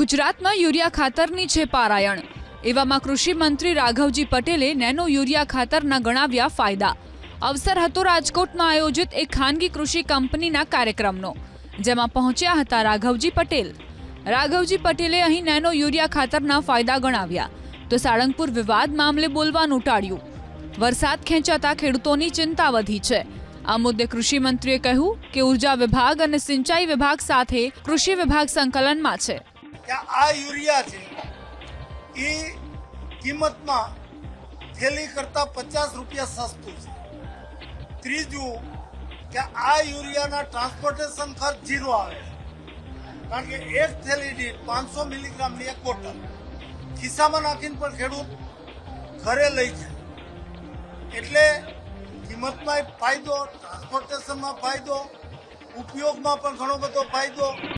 गुजरातમાં urea ખાતરની છે પારાયણ। એવામાં કૃષિ મંત્રી રાઘવજી પટેલે નેનો યુરિયા ખાતરના ગણાવ્યા ફાયદા। અવસર હતો રાજકોટમાં આયોજિત એક ખાનગી કૃષિ કંપનીના કાર્યક્રમનો, જેમાં પહોંચ્યા હતા રાઘવજી પટેલ। રાઘવજી પટેલે અહીં નેનો યુરિયા ખાતરના ફાયદા ગણાવ્યા તો સાળંગપુર વિવાદ મામલે બોલવાનું ટાળ્યું। વરસાદ ખેંચાતા ખેડૂતોની ચિંતા વધી છે। આ મુદ્દે કૃષિ મંત્રીએ કહ્યું કે ઉર્જા વિભાગ અને સિંચાઈ વિભાગ સાથે કૃષિ વિભાગ સંકલનમાં છે। આ યુરિયા છે એ કિંમતમાં થેલી કરતા 50 રૂપિયા સસ્તું છે। ત્રીજું કે આ યુરિયાના ટ્રાન્સપોર્ટેશન ખર્ચ ઝીરો આવે, કારણ કે એક થેલી દીઠ 500 મિલીગ્રામની એક બોટલ ખિસ્સામાં નાખીને પણ ખેડૂત ઘરે લઈ જાય। એટલે કિંમતમાં ફાયદો, ટ્રાન્સપોર્ટેશનમાં ફાયદો, ઉપયોગમાં પણ ઘણો બધો ફાયદો।